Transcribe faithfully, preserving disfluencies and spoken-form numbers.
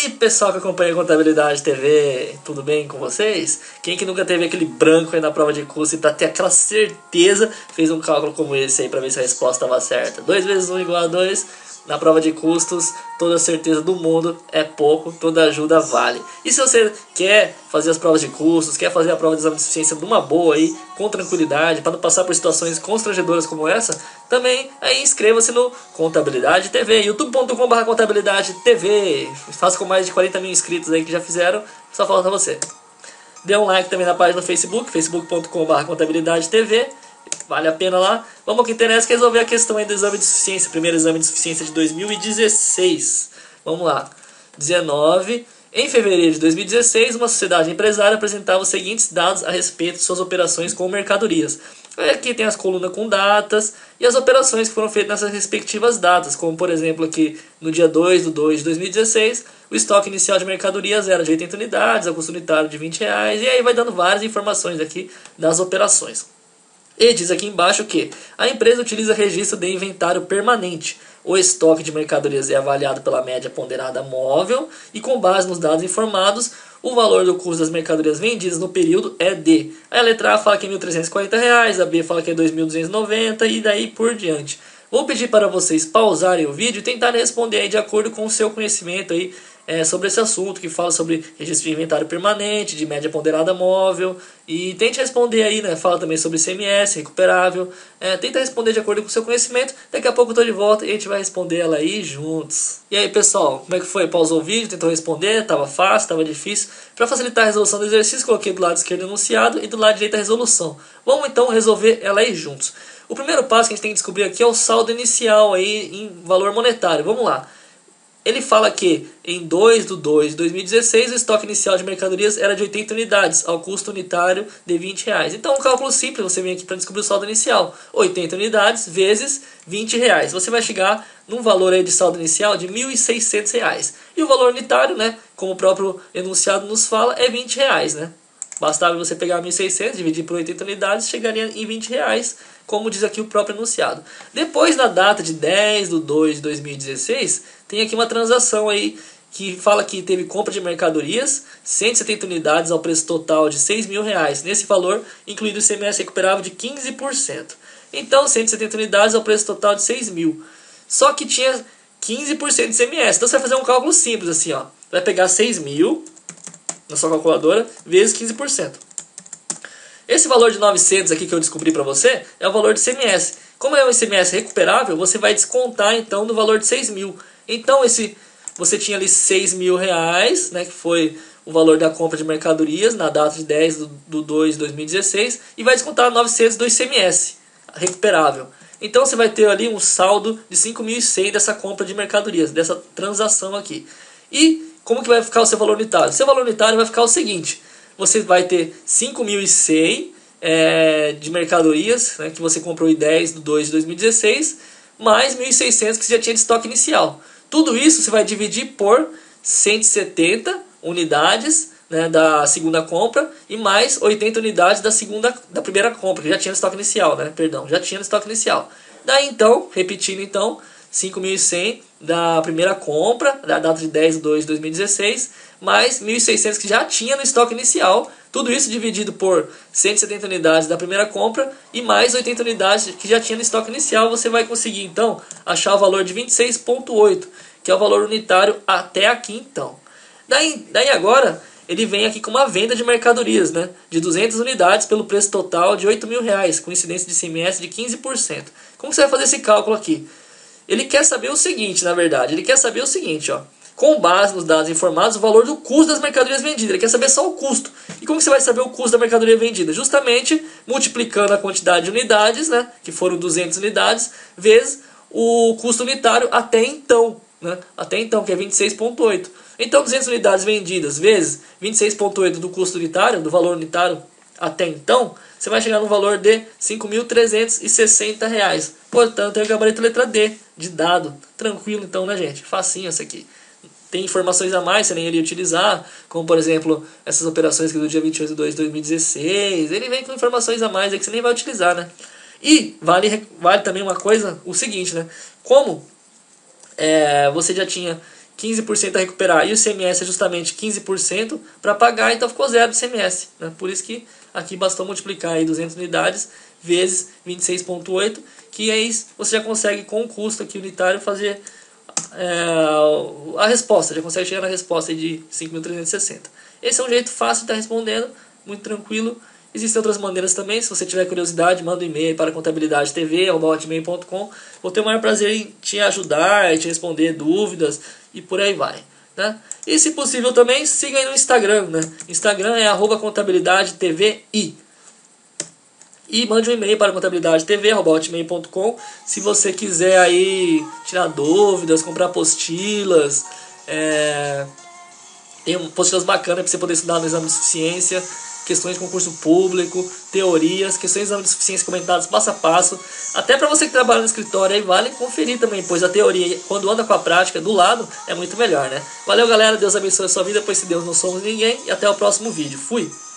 aí, pessoal que acompanha a Contabilidade T V, tudo bem com vocês? Quem que nunca teve aquele branco aí na prova de custo e pra ter aquela certeza fez um cálculo como esse aí pra ver se a resposta estava certa? dois vezes um igual a dois, na prova de custos, toda certeza do mundo é pouco, toda ajuda vale. E se você quer fazer as provas de custos, quer fazer a prova de exame de suficiência numa boa aí, com tranquilidade, para não passar por situações constrangedoras como essa, também aí inscreva-se no Contabilidade T V, youtube ponto com barra contabilidade T V. Faça com mais de quarenta mil inscritos aí que já fizeram, só falta você. Dê um like também na página do Facebook, facebook ponto com barra contabilidade T V. Vale a pena lá. Vamos ao que interessa, que é resolver a questão aí do exame de suficiência. Primeiro exame de suficiência de dois mil e dezesseis. Vamos lá. dezenove. Em fevereiro de dois mil e dezesseis, uma sociedade empresária apresentava os seguintes dados a respeito de suas operações com mercadorias. Aqui tem as colunas com datas e as operações que foram feitas nessas respectivas datas. Como, por exemplo, aqui no dia dois de dois de dois mil e dezesseis, o estoque inicial de mercadorias era de oitenta unidades, o custo unitário de vinte reais. E aí vai dando várias informações aqui das operações. E diz aqui embaixo que a empresa utiliza registro de inventário permanente. O estoque de mercadorias é avaliado pela média ponderada móvel e com base nos dados informados, o valor do custo das mercadorias vendidas no período é de... Aí a letra A fala que é mil trezentos e quarenta reais, a B fala que é dois mil duzentos e noventa e daí por diante. Vou pedir para vocês pausarem o vídeo e tentar responder aí de acordo com o seu conhecimento aí, é, sobre esse assunto, que fala sobre registro de inventário permanente, de média ponderada móvel, e tente responder aí, né, fala também sobre I C M S, recuperável, é, tenta responder de acordo com o seu conhecimento, daqui a pouco eu tô de volta e a gente vai responder ela aí juntos. E aí pessoal, como é que foi? Pausou o vídeo, tentou responder, tava fácil, tava difícil? Para facilitar a resolução do exercício, coloquei do lado esquerdo o enunciado e do lado direito a resolução. Vamos então resolver ela aí juntos. O primeiro passo que a gente tem que descobrir aqui é o saldo inicial aí em valor monetário. Vamos lá. Ele fala que em dois de dois de dois mil e dezesseis o estoque inicial de mercadorias era de oitenta unidades, ao custo unitário de vinte reais. Então, um cálculo simples, você vem aqui para descobrir o saldo inicial. oitenta unidades vezes vinte reais. Você vai chegar num valor aí de saldo inicial de mil e seiscentos reais. E o valor unitário, né, como o próprio enunciado nos fala, é vinte reais, né? Bastava você pegar mil e seiscentos, dividir por oitenta unidades, chegaria em vinte reais, como diz aqui o próprio enunciado. Depois, na data de dez de dois de dois mil e dezesseis, tem aqui uma transação aí que fala que teve compra de mercadorias, cento e setenta unidades ao preço total de seis mil reais. Nesse valor, incluído o I C M S recuperável de quinze por cento. Então, cento e setenta unidades ao preço total de seis mil. Só que tinha quinze por cento de I C M S. Então, você vai fazer um cálculo simples assim, ó. Vai pegar seis mil na sua calculadora vezes quinze por cento. Esse valor de novecentos aqui que eu descobri para você é o valor de I C M S. Como é um I C M S recuperável, você vai descontar então do valor de seis mil. Então esse, você tinha ali seis mil reais, né, que foi o valor da compra de mercadorias na data de dez de dois de dois mil e dezesseis, e vai descontar novecentos do I C M S recuperável. Então você vai ter ali um saldo de cinco mil e cem dessa compra de mercadorias, dessa transação aqui. E como que vai ficar o seu valor unitário? O seu valor unitário vai ficar o seguinte: você vai ter cinco mil e cem é, de mercadorias, né, que você comprou em dez de dois de dois mil e dezesseis, mais mil e seiscentos que você já tinha de estoque inicial. Tudo isso você vai dividir por cento e setenta unidades, né, da segunda compra e mais oitenta unidades da, segunda, da primeira compra, que já tinha no estoque inicial, né, perdão, já tinha no estoque inicial. Daí então, repetindo então, cinco mil e cem da primeira compra, da data de dez de dois de dois mil e dezesseis, mais mil e seiscentos que já tinha no estoque inicial, tudo isso dividido por cento e setenta unidades da primeira compra e mais oitenta unidades que já tinha no estoque inicial, você vai conseguir então achar o valor de vinte e seis vírgula oito, que é o valor unitário até aqui então. Daí, daí agora ele vem aqui com uma venda de mercadorias, né, de duzentas unidades pelo preço total de oito mil reais, com incidência de I C M S de quinze por cento. Como você vai fazer esse cálculo aqui? Ele quer saber o seguinte, na verdade, ele quer saber o seguinte, ó. Com base nos dados informados, o valor do custo das mercadorias vendidas. Ele quer saber só o custo. E como você vai saber o custo da mercadoria vendida? Justamente multiplicando a quantidade de unidades, né, que foram duzentas unidades, vezes o custo unitário até então, né, até então, que é vinte e seis vírgula oito. Então, duzentas unidades vendidas vezes vinte e seis vírgula oito do custo unitário, do valor unitário até então, você vai chegar no valor de cinco mil trezentos e sessenta reais. Portanto, é o gabarito letra D, de dado. Tranquilo então, né, gente? Facinho essa aqui. Tem informações a mais, você nem iria utilizar, como por exemplo, essas operações que do dia vinte e oito de dois de dois mil e dezesseis, ele vem com informações a mais aí que você nem vai utilizar, né? E vale, vale também uma coisa, o seguinte, né? Como é, você já tinha quinze por cento a recuperar e o I C M S é justamente quinze por cento para pagar, então ficou zero de I C M S, né? Por isso que aqui bastou multiplicar aí duzentas unidades vezes vinte e seis vírgula oito, que aí você já consegue com o custo aqui unitário fazer é, a resposta, já consegue chegar na resposta aí de cinco mil trezentos e sessenta. Esse é um jeito fácil de estar respondendo, muito tranquilo. Existem outras maneiras também, se você tiver curiosidade, manda um e-mail para contabilidade t v arroba hotmail ponto com. Vou ter o maior prazer em te ajudar, em te responder dúvidas e por aí vai, né? E se possível também, siga aí no Instagram, né? Instagram é arroba contabilidade t v i. E mande um e-mail para contabilidade t v arroba hotmail ponto com se você quiser aí tirar dúvidas, comprar apostilas, é... tem apostilas bacanas para você poder estudar no exame de suficiência, questões de concurso público, teorias, questões de exame de suficiência comentadas passo a passo. Até para você que trabalha no escritório aí, vale conferir também, pois a teoria, quando anda com a prática do lado, é muito melhor, né? Valeu, galera, Deus abençoe a sua vida, pois se Deus não somos ninguém, e até o próximo vídeo. Fui!